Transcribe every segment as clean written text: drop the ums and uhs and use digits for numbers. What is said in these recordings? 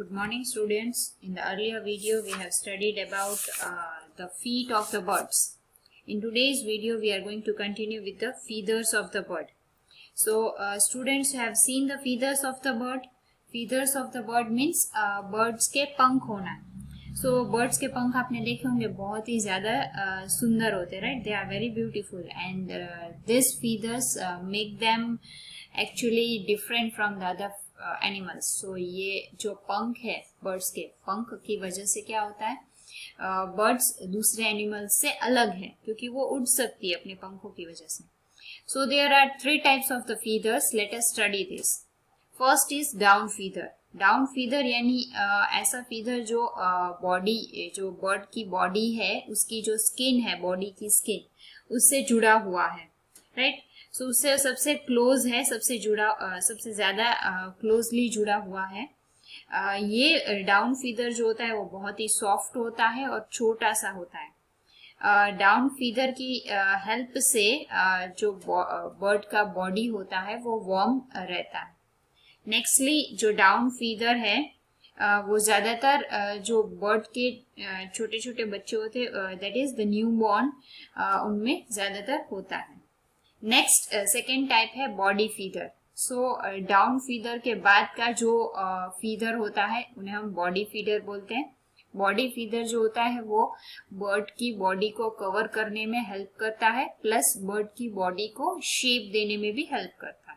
Good morning, students. In the earlier video, we have studied about the feet of the birds. In today's video, we are going to continue with the feathers of the bird. So, students have seen the feathers of the bird. Feathers of the bird means birds के पंख होना. So, birds के पंख आपने देखे होंगे बहुत ही ज़्यादा सुंदर होते हैं, right? They are very beautiful, and these feathers make them actually different from the other animals. So ये जो पंख है बर्ड्स के पंख की वजह से क्या होता है, बर्ड्स दूसरे एनिमल्स से अलग है क्योंकि वो उड़ सकती है अपने पंखों की वजह से. So there are 3 types of the feathers. Let us study this. First is down feather. Down feather यानी ऐसा फीदर जो बॉडी, जो बर्ड की बॉडी है उसकी जो स्किन है, बॉडी की स्किन उससे जुड़ा हुआ है, राइट? सो उससे सबसे क्लोज है, सबसे ज्यादा क्लोजली जुड़ा हुआ है. ये डाउन फीदर जो होता है वो बहुत ही सॉफ्ट होता है और छोटा सा होता है. डाउन फीदर की हेल्प से जो बर्ड का बॉडी होता है वो वार्म रहता है. नेक्स्टली जो डाउन फीदर है वो ज्यादातर जो बर्ड के छोटे छोटे बच्चे होते हैं, that is the newborn, उनमें ज्यादातर होता है. नेक्स्ट सेकेंड टाइप है body feather. So down feather के बाद का जो फीदर होता है उन्हें हम बॉडी फीदर बोलते हैं. बॉडी फीदर जो होता है वो बर्ड की बॉडी को कवर करने में हेल्प करता है, प्लस बर्ड की बॉडी को शेप देने में भी हेल्प करता है.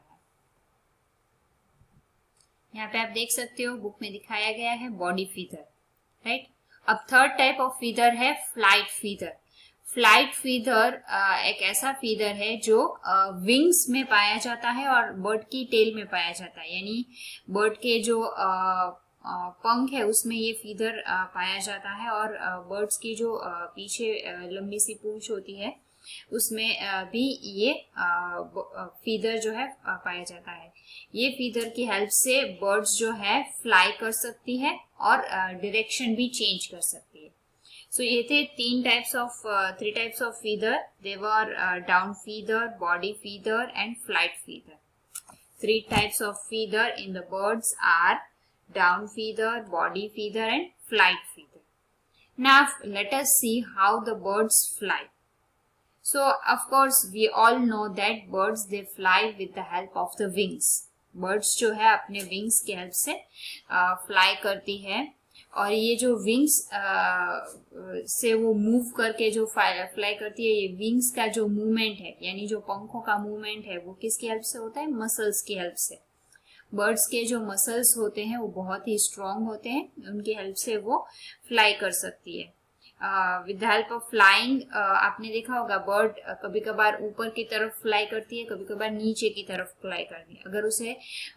यहाँ पे आप देख सकते हो बुक में दिखाया गया है बॉडी फीदर, राइट? अब थर्ड टाइप ऑफ फीदर है फ्लाइट फीदर. फ्लाइट फीदर एक ऐसा फीदर है जो विंग्स में पाया जाता है और बर्ड की टेल में पाया जाता है. यानी बर्ड के जो पंख है उसमें ये फीदर पाया जाता है, और बर्ड्स की जो पीछे लंबी सी पूंछ होती है उसमें भी ये फीदर जो है पाया जाता है. ये फीदर की हेल्प से बर्ड्स जो है फ्लाई कर सकती है और डायरेक्शन भी चेंज कर सकती है. So ये थे 3 types of feather. They were down feather, body feather and flight feather. 3 types of feather in the birds are down feather, body feather and flight feather. Now let us see how the birds fly. So of course we all know that birds they fly with the help of the wings. Birds जो है अपने wings के help से fly करती है, और ये जो विंग्स से वो मूव करके जो फ्लाई करती है, ये विंग्स का जो मूवमेंट है यानी जो पंखों का मूवमेंट है वो किसकी हेल्प से होता है? मसल्स की हेल्प से. बर्ड्स के जो मसल्स होते हैं वो बहुत ही स्ट्रांग होते हैं, उनकी हेल्प से वो फ्लाई कर सकती है. With the help of flying आपने देखा होगा बर्ड कभी कभार ऊपर की तरफ फ्लाई करती है, कभी कभार नीचे की तरफ फ्लाई करती है. अगर उसे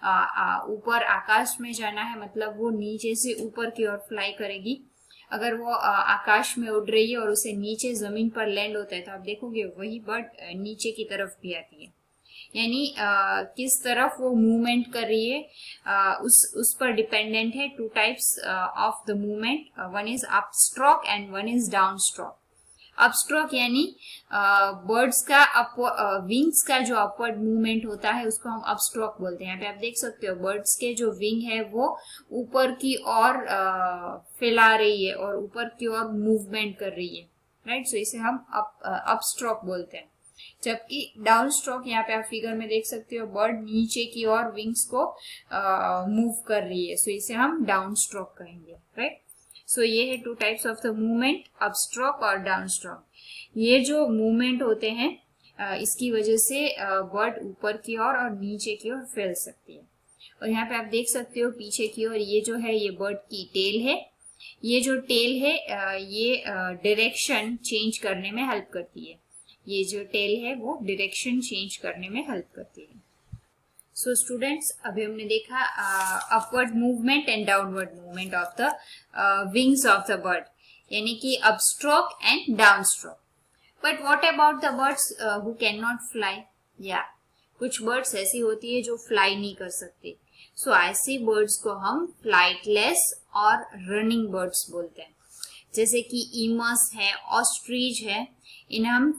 ऊपर आकाश में जाना है मतलब वो नीचे से ऊपर की ओर फ्लाई करेगी. अगर वो आकाश में उड़ रही है और उसे नीचे जमीन पर लैंड होता है तो आप देखोगे वही बर्ड नीचे की तरफ भी आती है. यानी किस तरफ वो मूवमेंट कर रही है उस पर डिपेंडेंट है. 2 types of the movement, one is up stroke and one is down stroke. Up stroke यानी बर्ड्स का विंग्स का जो अपवर्ड मूवमेंट होता है उसको हम अप स्ट्रोक बोलते हैं. यहाँ पे आप देख सकते हो बर्ड्स के जो विंग है वो ऊपर की ओर फैला रही है और ऊपर की ओर मूवमेंट कर रही है, राइट? सो इसे हम अप स्ट्रोक बोलते हैं. जबकि डाउन स्ट्रोक यहाँ पे आप फिगर में देख सकते हो बर्ड नीचे की ओर विंग्स को मूव कर रही है, सो इसे हम डाउन स्ट्रोक कहेंगे, राइट? सो ये है 2 types of the movement, up stroke और डाउन स्ट्रोक. ये जो मूवमेंट होते हैं इसकी वजह से बर्ड ऊपर की ओर और नीचे की ओर फैल सकती है. और यहाँ पे आप देख सकते हो पीछे की ओर ये जो है ये बर्ड की टेल है. ये जो टेल है ये डायरेक्शन चेंज करने में हेल्प करती है. ये जो टेल है वो डायरेक्शन चेंज करने में हेल्प करती है. सो स्टूडेंट्स, अभी हमने देखा upward movement and downward movement of the wings of the bird, यानी कि up stroke and down stroke. But what about the birds who can not fly? या कुछ बर्ड्स ऐसी होती है जो फ्लाई नहीं कर सकते. सो ऐसी बर्ड्स को हम फ्लाइटलेस और रनिंग बर्ड्स बोलते हैं. जैसे कि ईमस है, ऑस्ट्रिच है, इन्हें हम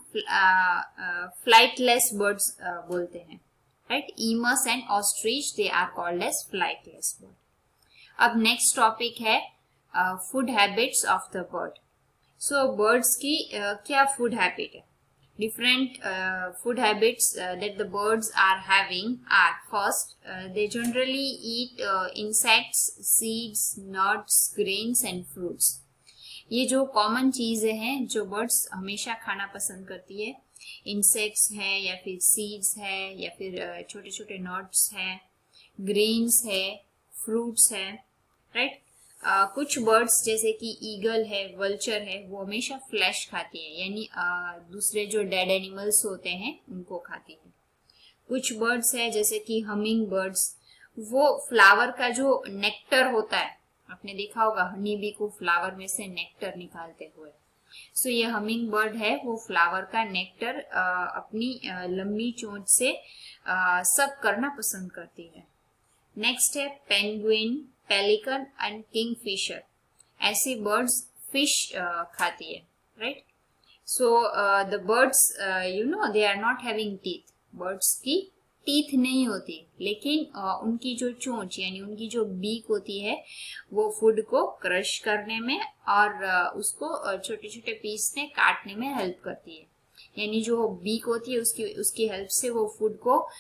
फ्लाइटलेस बर्ड्स बोलते हैं, right? Emus and ostrich, they are called as flightless bird. अब नेक्स्ट टॉपिक है food habits of the bird. So birds की क्या फूड हैबिट है? Different food habits that the birds are having are first, they generally eat insects, seeds, nuts, grains and fruits. ये जो common चीजें हैं जो birds हमेशा खाना पसंद करती है, इंसेक्ट्स है या फिर सीड्स है या फिर छोटे छोटे नट्स है, ग्रेन्स है, फ्रूट्स है, राइट। कुछ बर्ड्स जैसे कि ईगल है, वल्चर है, वो हमेशा फ्लैश खाती है, यानी दूसरे जो डेड एनिमल्स होते हैं उनको खाती है। कुछ बर्ड्स है जैसे कि हमिंग बर्ड्स, वो फ्लावर का जो नेक्टर होता है, आपने देखा होगा हनी बी को फ्लावर में से नेक्टर निकालते हुए। सो ये हमिंग बर्ड है, वो फ्लावर का नेक्टर अपनी लंबी चोंच से सक करना पसंद करती है। नेक्स्ट है पेंगुइन, पेलिकन एंड किंगफिशर। ऐसी बर्ड्स फिश खाती है, right. So the birds you know they are not having teeth. Birds की टीथ नहीं होती, लेकिन उनकी जो चोंच यानी उनकी जो बीक होती है वो फूड को क्रश करने में और उसको छोटे छोटे पीस में काटने में हेल्प करती है। यानी जो बीक होती है उसकी हेल्प से वो फूड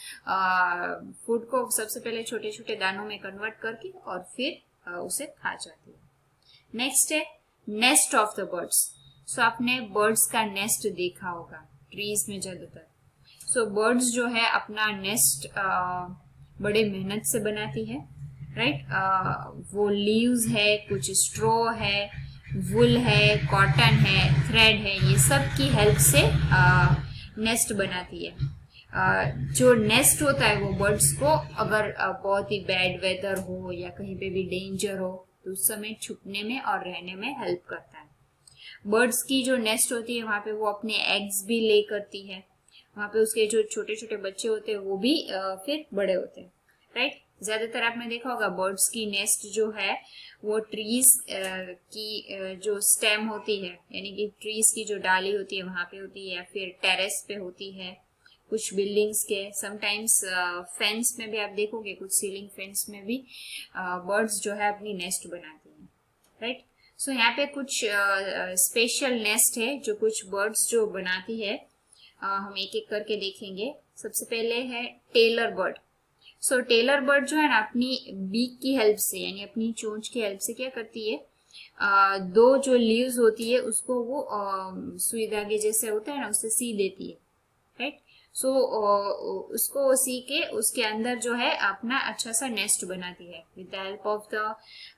को सबसे पहले छोटे छोटे दानों में कन्वर्ट करके और फिर उसे खा जाती है। नेक्स्ट है nest of the birds. So आपने बर्ड्स का नेस्ट देखा होगा ट्रीज में ज्यादातर। सो बर्ड्स जो है अपना नेस्ट बड़े मेहनत से बनाती है, राइट। वो लीव्स है, कुछ स्ट्रॉ है, वुल है, कॉटन है, थ्रेड है, ये सब की हेल्प से नेस्ट बनाती है। जो नेस्ट होता है वो बर्ड्स को अगर बहुत ही बैड वेदर हो या कहीं पे भी डेंजर हो तो उस समय छुपने में और रहने में हेल्प करता है। बर्ड्स की जो नेस्ट होती है वहां पे वो अपने एग्स भी ले करती है, वहां पे उसके जो छोटे छोटे बच्चे होते हैं वो भी फिर बड़े होते हैं, राइट। ज्यादातर आपने देखा होगा बर्ड्स की नेस्ट जो है वो ट्रीज की जो स्टेम होती है, यानी कि ट्रीज की जो डाली होती है वहां पे होती है, या फिर टेरेस पे होती है, कुछ बिल्डिंग्स के, समटाइम्स फेंस में भी आप देखोगे, कुछ सीलिंग फेंस में भी बर्ड्स जो है अपनी नेस्ट बनाती हैं, राइट। सो यहाँ पे कुछ स्पेशल नेस्ट है जो कुछ बर्ड्स जो बनाती है, हम एक एक करके देखेंगे। सबसे पहले है tailor bird. So tailor bird जो है ना अपनी बीक की हेल्प से यानी अपनी चोंच की हेल्प से क्या करती है, दो जो लीव्स होती है उसको वो सुई धागे जैसे होता है ना उससे सी देती है, राइट। सो उसको सी के उसके अंदर जो है अपना अच्छा सा नेस्ट बनाती है with the help of the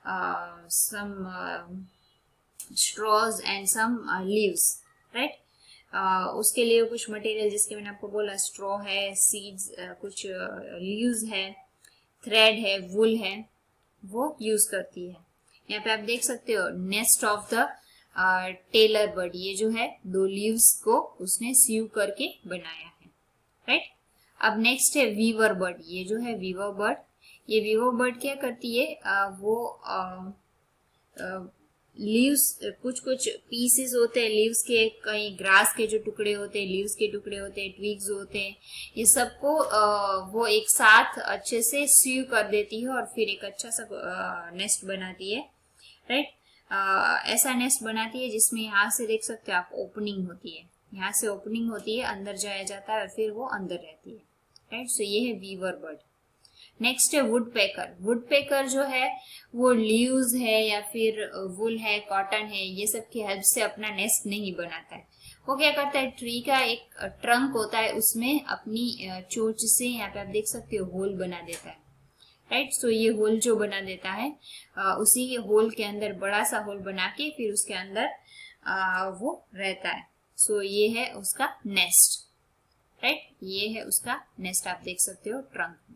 some straws and some leaves, right. उसके लिए कुछ मटेरियल जिसके मैंने आपको बोला, स्ट्रॉ है, सीड्स, कुछ लीव्स है, थ्रेड है, वुल है, वो यूज करती है। यहाँ पे आप देख सकते हो nest of the tailor bird, ये जो है दो लीव्स को उसने सीव करके बनाया है, राइट। अब नेक्स्ट है वीवर बर्ड। ये जो है वीवर बर्ड, ये वीवर बर्ड क्या करती है, वो लीव्स, कुछ कुछ पीसेस होते हैं लीव्स के, कहीं ग्रास के जो टुकड़े होते हैं, लीव्स के टुकड़े होते हैं, ट्विग्स होते हैं, ये सबको वो एक साथ अच्छे से सीव कर देती है और फिर एक अच्छा सा नेस्ट बनाती है, राइट। ऐसा नेस्ट बनाती है जिसमें यहाँ से देख सकते हो आप ओपनिंग होती है, यहाँ से ओपनिंग होती है, अंदर जाया जाता है और फिर वो अंदर रहती है, राइट। सो ये है वीवर बर्ड। नेक्स्ट है वुडपेकर। वुडपेकर जो है वो लीव्स है या फिर वुल है, कॉटन है, ये सब की हेल्प से अपना नेस्ट नहीं बनाता है। वो क्या करता है, ट्री का एक ट्रंक होता है उसमें अपनी चोंच से, यहाँ पे आप देख सकते हो, होल बना देता है, राइट। सो ये होल जो बना देता है, उसी के होल के अंदर बड़ा सा होल बना के फिर उसके अंदर वो रहता है। सो ये है उसका नेस्ट, राइट। ये है उसका नेस्ट, आप देख सकते हो ट्रंक में।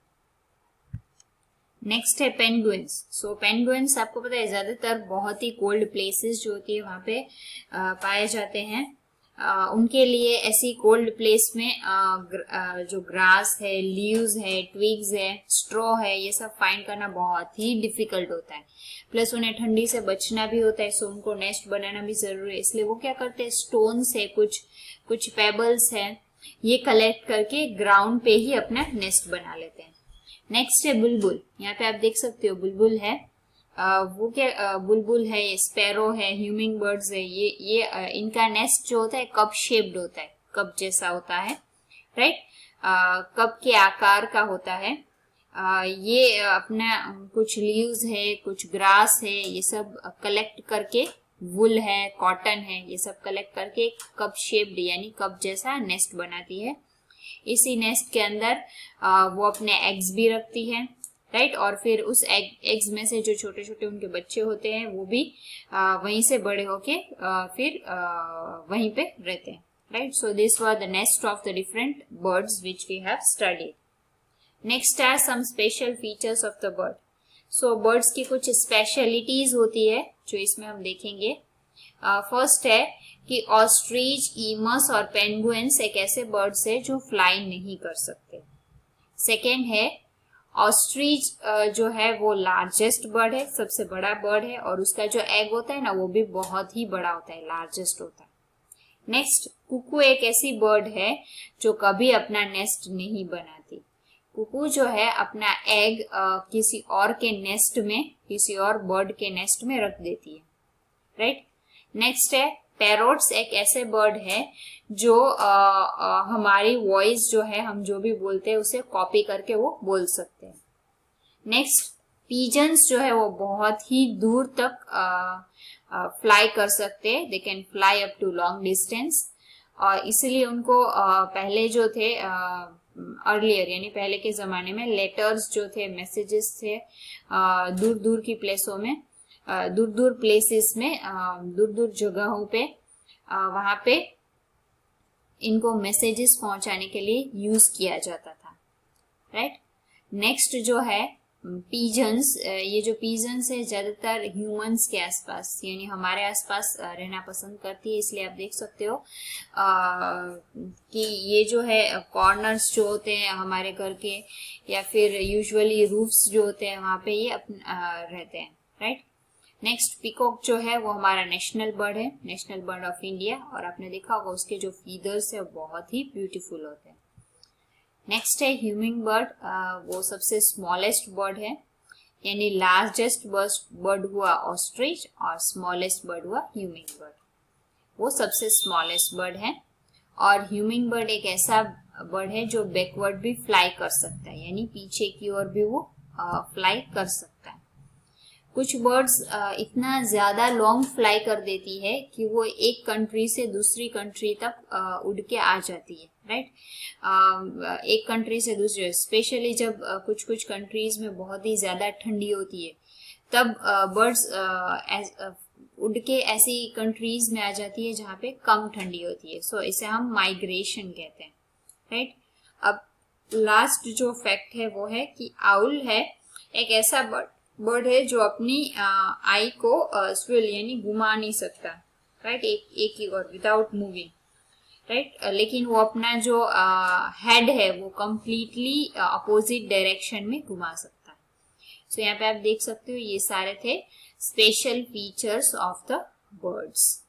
नेक्स्ट है पेंगुइन्स। सो पेंगुइन्स आपको पता है ज्यादातर बहुत ही कोल्ड प्लेसेस जो होती है वहां पे पाए जाते हैं। उनके लिए ऐसी कोल्ड प्लेस में जो ग्रास है, लीव्स है, ट्विग्स है, स्ट्रॉ है, ये सब फाइंड करना बहुत ही डिफिकल्ट होता है। प्लस उन्हें ठंडी से बचना भी होता है, सो उनको नेस्ट बनाना भी जरूरी है। इसलिए वो क्या करते हैं, स्टोन्स है, कुछ पेबल्स है, ये कलेक्ट करके ग्राउंड पे ही अपना नेस्ट बना लेते हैं। नेक्स्ट है बुलबुल। यहाँ पे आप देख सकते हो बुलबुल है, वो क्या बुलबुल है, स्पैरो है, ह्यूमिंग बर्ड्स है, ये इनका नेस्ट जो होता है कप शेप्ड होता है, कप जैसा होता है, राइट। कप के आकार का होता है। ये अपना कुछ लीव्स है, कुछ ग्रास है, ये सब कलेक्ट करके, वुल है, कॉटन है, ये सब कलेक्ट करके कप शेप्ड यानी कप जैसा नेस्ट बनाती है। इसी नेस्ट के अंदर वो अपने एग्स भी रखती है, राइट। और फिर उस एग्स में से जो छोटे छोटे उनके बच्चे होते हैं वो भी वहीं से बड़े होके फिर वहीं पे रहते हैं, right. So this was the nest of the different birds which we have studied. Next are some special features of the bird. So birds की कुछ स्पेशलिटीज होती है जो इसमें हम देखेंगे। फर्स्ट है कि ऑस्ट्रिच, ईमस और पेंगुइन्स एक ऐसे बर्ड्स है जो फ्लाई नहीं कर सकते। सेकेंड है ऑस्ट्रिच जो है वो लार्जेस्ट बर्ड है, सबसे बड़ा बर्ड है, और उसका जो एग होता है ना वो भी बहुत ही बड़ा होता है, लार्जेस्ट होता है। नेक्स्ट, कुकू एक ऐसी बर्ड है जो कभी अपना नेस्ट नहीं बनाती। कुकू जो है अपना एग किसी और के नेस्ट में, किसी और बर्ड के नेस्ट में रख देती है, राइट। नेक्स्ट है पैरोट्स एक ऐसे बर्ड है जो हमारी वॉइस जो है, हम जो भी बोलते हैं उसे कॉपी करके वो बोल सकते हैं। नेक्स्ट, पीजन्स जो है वो बहुत ही दूर तक फ्लाई कर सकते हैं, they can fly up to long distance, और इसलिए उनको पहले जो थे अर्लियर यानी पहले के जमाने में लेटर्स जो थे, मैसेजेस थे दूर दूर की प्लेसों में, दूर दूर प्लेसेस में, दूर दूर जगहों पे, वहां पे इनको मैसेजेस पहुंचाने के लिए यूज किया जाता था, राइट। नेक्स्ट जो है पीजन्स, ये जो पीजन्स है ज्यादातर ह्यूमंस के आसपास यानी हमारे आसपास रहना पसंद करती है, इसलिए आप देख सकते हो कि ये जो है कॉर्नर्स जो होते हैं हमारे घर के, या फिर यूजुअली रूफ्स जो होते हैं वहां पे ये रहते हैं, राइट। नेक्स्ट, पीकॉक जो है वो हमारा नेशनल बर्ड है, नेशनल बर्ड ऑफ इंडिया, और आपने देखा होगा उसके जो फीदर्स है बहुत ही ब्यूटीफुल होते हैं। नेक्स्ट है ह्यूमिंग बर्ड, वो सबसे स्मॉलेस्ट बर्ड है, यानी लार्जेस्ट बर्ड हुआ ऑस्ट्रिच और स्मॉलेस्ट बर्ड हुआ ह्यूमिंग बर्ड, वो सबसे स्मॉलेस्ट बर्ड है। और ह्यूमिंग बर्ड एक ऐसा बर्ड है जो बैकवर्ड भी फ्लाई कर सकता है, यानी पीछे की ओर भी वो फ्लाई कर सकता है। कुछ बर्ड्स इतना ज्यादा लॉन्ग फ्लाई कर देती है कि वो एक कंट्री से दूसरी कंट्री तक उड़ के आ जाती है, राइट। एक कंट्री से दूसरी, स्पेशली जब कुछ कुछ कंट्रीज में बहुत ही ज्यादा ठंडी होती है तब बर्ड्स उड़ के ऐसी कंट्रीज में आ जाती है जहाँ पे कम ठंडी होती है। सो इसे हम माइग्रेशन कहते हैं, राइट। अब लास्ट जो फैक्ट है वो है कि आउल है एक ऐसा बर्ड है जो अपनी आई को स्विल यानी घुमा नहीं सकता, राइट, एक ही और विदाउट मूविंग, राइट। लेकिन वो अपना जो हेड है वो कंप्लीटली अपोजिट डायरेक्शन में घुमा सकता है। सो यहाँ पे आप देख सकते हो ये सारे थे special features of the birds.